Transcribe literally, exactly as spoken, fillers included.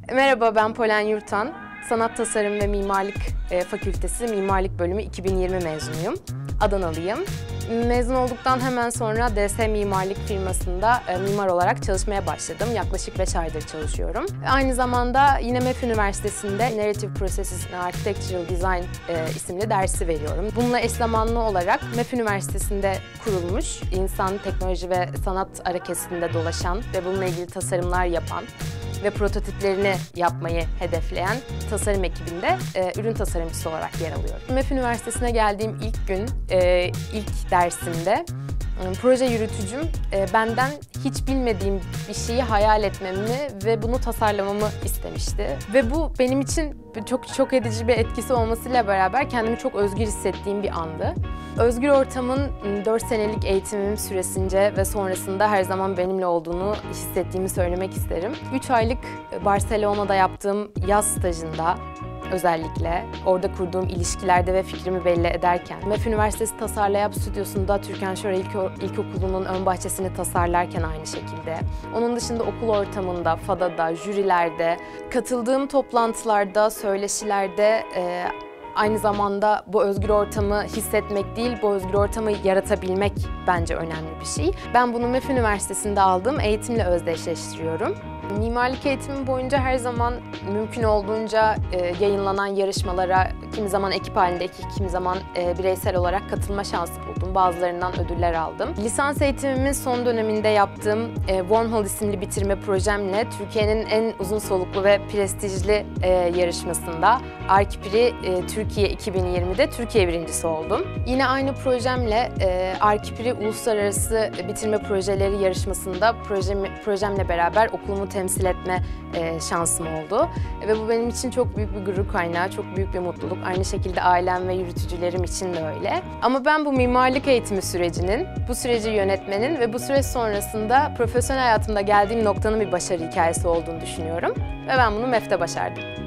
Merhaba, ben Polen Yurtan. Sanat Tasarım ve Mimarlık e, Fakültesi Mimarlık Bölümü iki bin yirmi mezunuyum. Adanalıyım. Mezun olduktan hemen sonra D S Mimarlık firmasında e, mimar olarak çalışmaya başladım. Yaklaşık beş aydır çalışıyorum. Aynı zamanda yine M E F Üniversitesi'nde Narrative Processes and Architectural Design e, isimli dersi veriyorum. Bununla eş zamanlı olarak M E F Üniversitesi'nde kurulmuş, insan, teknoloji ve sanat hareketinde dolaşan ve bununla ilgili tasarımlar yapan ve prototiplerini yapmayı hedefleyen tasarım ekibinde e, ürün tasarımcısı olarak yer alıyorum. M E F Üniversitesi'ne geldiğim ilk gün, e, ilk dersimde e, proje yürütücüm e, benden hiç bilmediğim bir şeyi hayal etmemi ve bunu tasarlamamı istemişti. Ve bu benim için çok şok edici bir etkisi olmasıyla beraber kendimi çok özgür hissettiğim bir andı. Özgür Ortam'ın dört senelik eğitimim süresince ve sonrasında her zaman benimle olduğunu hissettiğimi söylemek isterim. üç aylık Barcelona'da yaptığım yaz stajında özellikle orada kurduğum ilişkilerde ve fikrimi belli ederken, M E F Üniversitesi Tasarlayap Stüdyosu'nda Türkan Şoray İlkokulu'nun ön bahçesini tasarlarken aynı şekilde. Onun dışında okul ortamında, FADA'da, jürilerde, katıldığım toplantılarda, söyleşilerde e, aynı zamanda bu özgür ortamı hissetmek değil, bu özgür ortamı yaratabilmek bence önemli bir şey. Ben bunu M E F Üniversitesi'nde aldığım eğitimle özdeşleştiriyorum. Mimarlık eğitimi boyunca her zaman mümkün olduğunca e, yayınlanan yarışmalara kimi zaman ekip halinde, kimi zaman e, bireysel olarak katılma şansı buldum. Bazılarından ödüller aldım. Lisans eğitimimin son döneminde yaptığım e, Wormhole isimli bitirme projemle Türkiye'nin en uzun soluklu ve prestijli e, yarışmasında Arkipri e, Türkiye iki bin yirmide Türkiye birincisi oldum. Yine aynı projemle e, Arkipri Uluslararası Bitirme Projeleri yarışmasında projem, projemle beraber okulumu temsil etme e, şansım oldu. Ve bu benim için çok büyük bir gurur kaynağı, çok büyük bir mutluluk. Aynı şekilde ailem ve yürütücülerim için de öyle. Ama ben bu mimarlık eğitimi sürecinin, bu süreci yönetmenin ve bu süreç sonrasında profesyonel hayatımda geldiğim noktanın bir başarı hikayesi olduğunu düşünüyorum. Ve ben bunu M E F'te başardım.